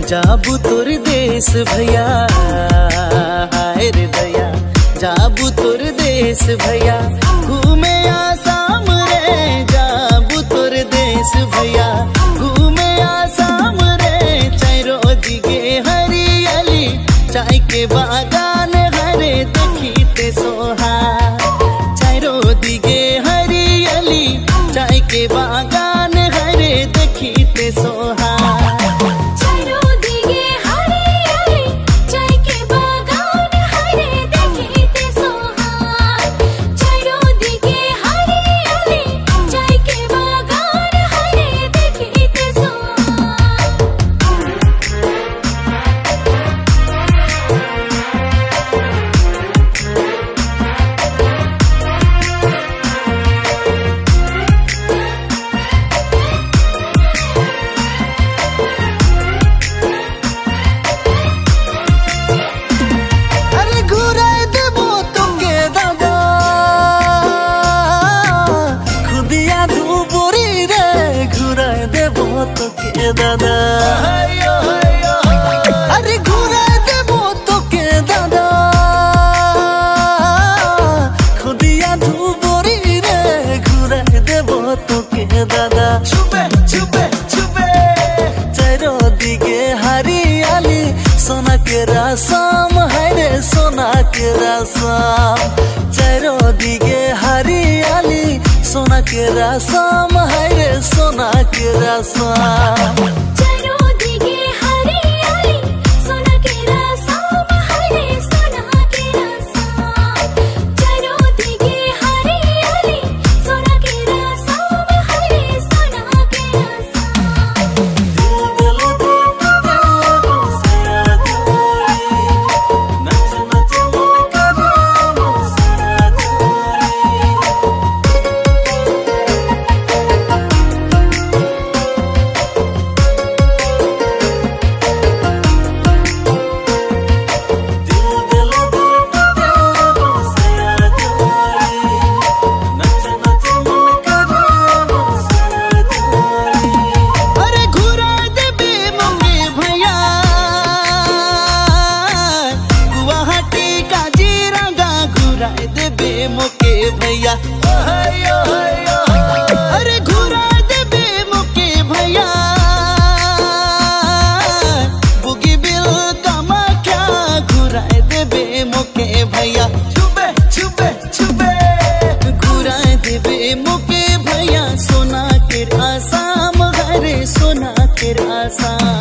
जाबू तोर देश भैया, हाय रे दया जाबू तोर देश भैया, घूमे आसाम रे जाबू तोर देश भैया, घूमे आसाम रे। चारो दिगे हरियाली चाय के बागान हरे देखीते सोहा, चारो दिगे हरियाली चाय के बागान हरे देखीते सोहा। दादा अरे घुरा देबो तो के दादा, खुदिया धुबोरी रे घुरा देबो तो के दादा। छुपे छुपे छुपे चारो दिगे हरियाली सोना के रासाम है रे सोना के रासाम, चारो दिगे हरियाली सोना के रासाम है रे सोना के रासाम। मोके भैया अरे घुरा देबे मोके भैया, बुगी बिल कामाख्या घुरा देबे मोके भैया। छुपे छुपे छुपे घुरा देबे मोके भैया, सोना के आसाम हरे सोना के आसाम।